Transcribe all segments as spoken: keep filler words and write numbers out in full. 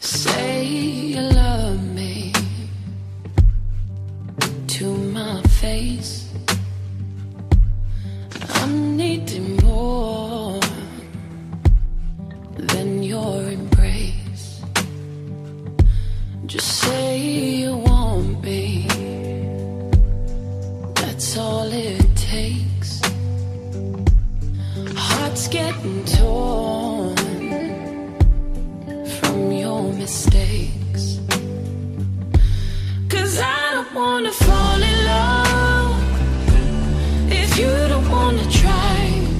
say you love me to my face. I'm needing more than your embrace. Just say you want me, that's all it takes. Heart's getting torn from your mistakes. 'Cause I don't wanna fall in love if you don't wanna try.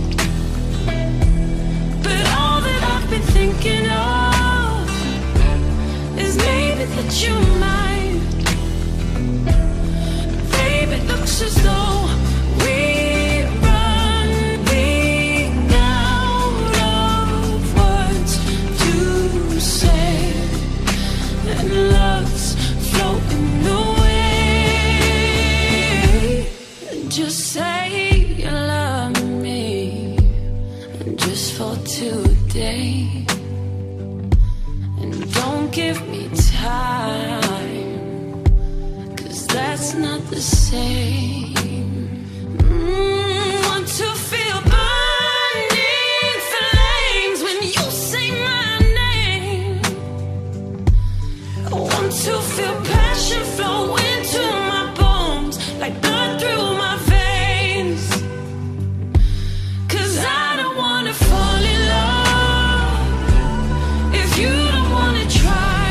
But all that I've been thinking of is maybe that you might. Baby, it looks as though we're running out of words to say, and love's floating away. Just say you love me, just for today, and don't give me time, 'cause that's not the same. Mm, want to feel burning flames when you say my name. I want to feel passion flow into my bones, like blood through my veins. 'Cause I don't wanna fall in love if you don't wanna try.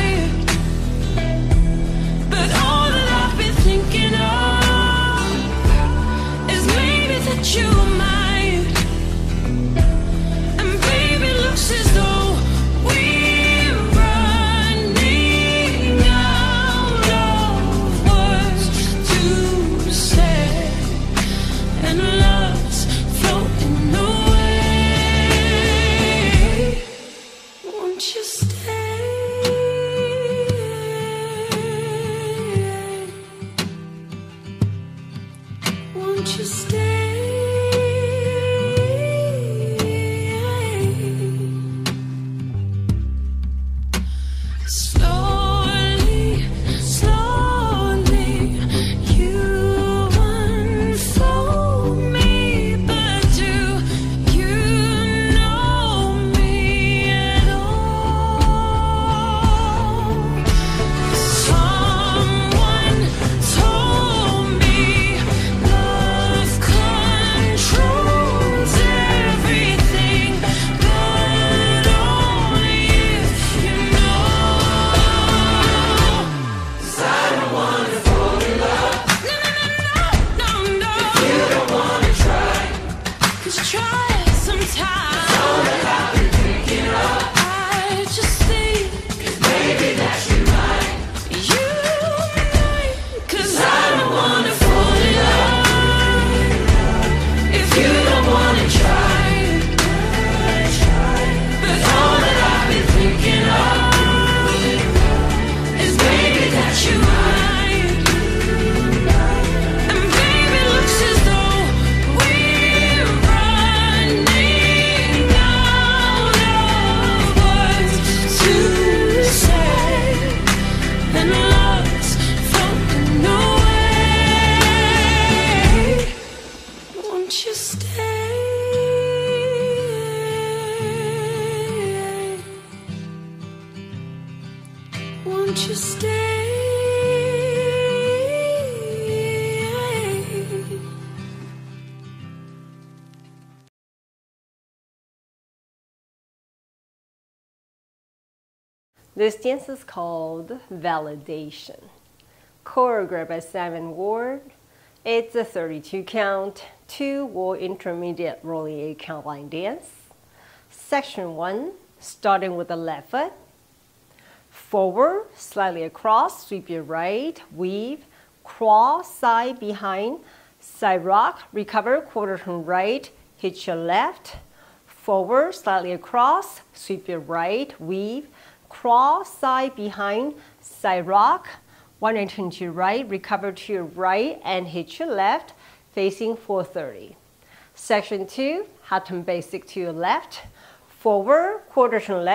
But all that I've been thinking of is maybe that you might. And baby, it looks as though we're running out of words to say, and love's floating away. Won't you stay? Won't you stay? Slowly, slowly, you unfold me, but do you know me at all? Someone told me love controls everything, but only if you know. 'Cause I don't wanna fall in love. No, no, no, no, no, no. You don't wanna try. 'Cause try it sometime. All that I've been thinking of, I just think, 'cause maybe that you might. You might. 'Cause I don't wanna fall in love if you don't wanna try. But all that I've been thinking of is maybe that you might. And baby, it looks as though we're running out of words to say, and love's floating away. Won't you stay? Won't you stay? This dance is called Validation. Choreographed by Simon Ward. It's a thirty-two count, two wall intermediate rolling eight count line dance. Section one, starting with the left foot. Forward, slightly across, sweep your right, weave, cross, side, behind, side rock, recover, quarter turn right, hit your left. Forward, slightly across, sweep your right, weave, cross, side, behind, side rock, one and turn to your right, recover to your right, and hit your left, facing four thirty. Section two, half turn basic to your left, forward, quarter turn left,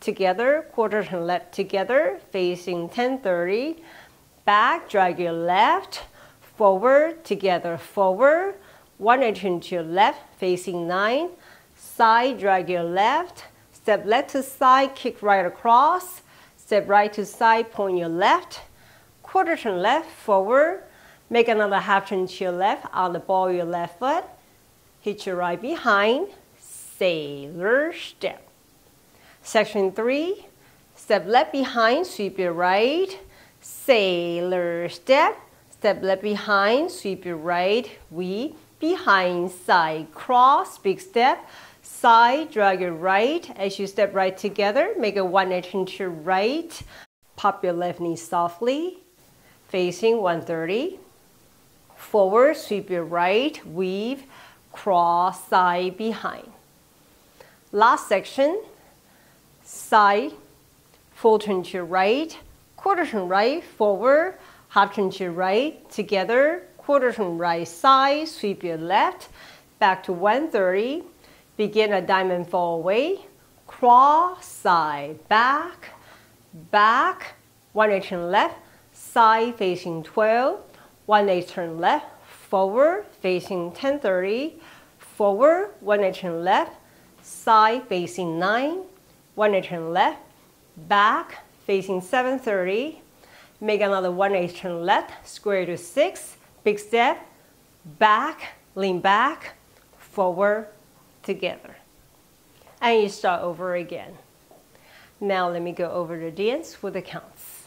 together, quarter turn left together, facing ten thirty. Back, drag your left, forward, together, forward. one eighty turn to your left, facing nine. Side, drag your left. Step left to side, kick right across. Step right to side, point your left. Quarter turn left, forward. Make another half turn to your left on the ball of your left foot. Hit your right behind. Sailor step. Section three. Step left behind, sweep your right. Sailor step. Step left behind, sweep your right. Weave. Behind, side, cross, big step. Side, drag your right. As you step right together, make a one eighty turn to your right. Pop your left knee softly. Facing one thirty. Forward, sweep your right, weave, cross, side, behind. Last section, side, full turn to your right, quarter turn right, forward, half turn to your right, together, quarter turn right side, sweep your left, back to one thirty, begin a diamond fall away, cross, side, back, back, one eighty turn left, side facing twelve, one eighty turn left, forward facing ten thirty, forward, one eighty turn left, side facing nine, one eighty turn left, back facing seven thirty, make another one eighty turn left, square to six, big step, back, lean back, forward, together. And you start over again. Now let me go over the dance with the counts.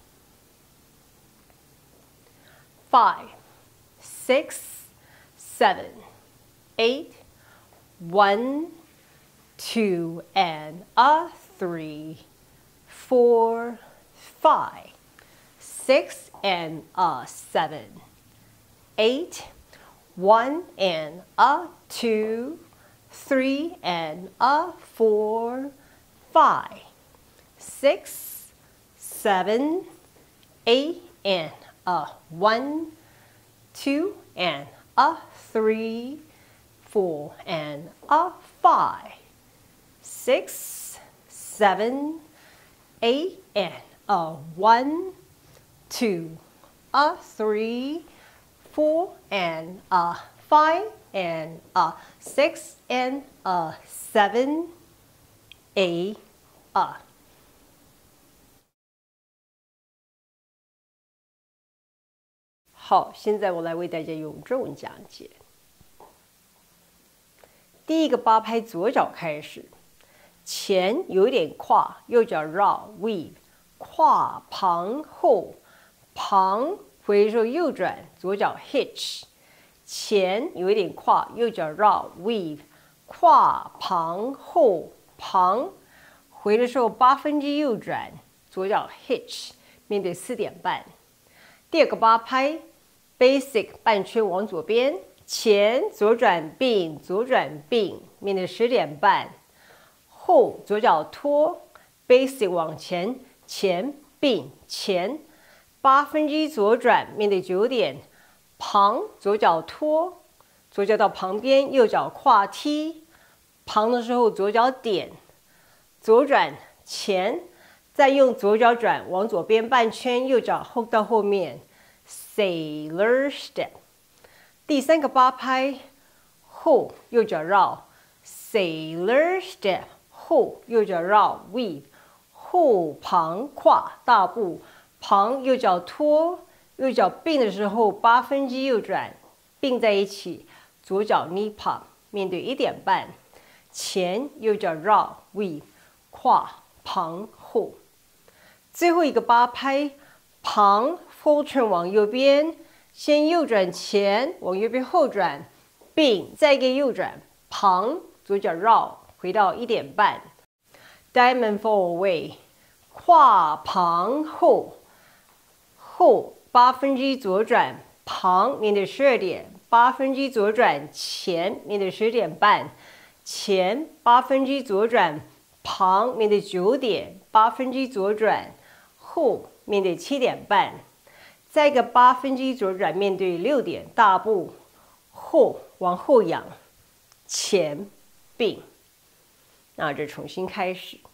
Five, six, seven, eight, one, two, and a three, four, five, six, and a seven, eight, one, and a two, three, and a four, five, six, seven, eight, and a one, two, and a three, four, and a five, six, seven, eight, and a one, two, a three, four, and a five, and a six, and a seven, eight, a.好，现在我来为大家用中文讲解。第一个八拍左脚开始，前有一点跨，右脚绕 weave， 跨旁后，旁回收右转，左脚 hitch， 前有一点跨，右脚绕 weave， 跨旁后，旁回的时候八分之右转，左脚 hitch， 面对四点半。第二个八拍。Basic 半圈往左边，前左转并，左转并，面对十点半。后左脚拖 ，Basic 往前，前并前，八分之一左转，面对九点。旁左脚拖，左脚到旁边，右脚跨踢。旁的时候左脚点，左转前，再用左脚转往左边半圈，右脚后到后面。Sailor step， 第三个八拍后右脚绕 ，Sailor step 后右脚绕 weave， 后旁跨大步，旁右脚拖，右脚并的时候八分之右转，并在一起，左脚 knee pop 面对一点半，前右脚绕 weave， 跨旁后，最后一个八拍旁。full turn 往右边，先右转前，往右边后转，并再一个右转，旁左脚绕，回到一点半。Diamond fall away， 跨旁后，后八分之一左转，旁面对十二点，八分之一左转前面对十点半，前八分之一左转，旁面对九点，八分之一左转，后面对七点半。再一个八分之一左转，面对六点，大步后往后仰，前并。那这重新开始。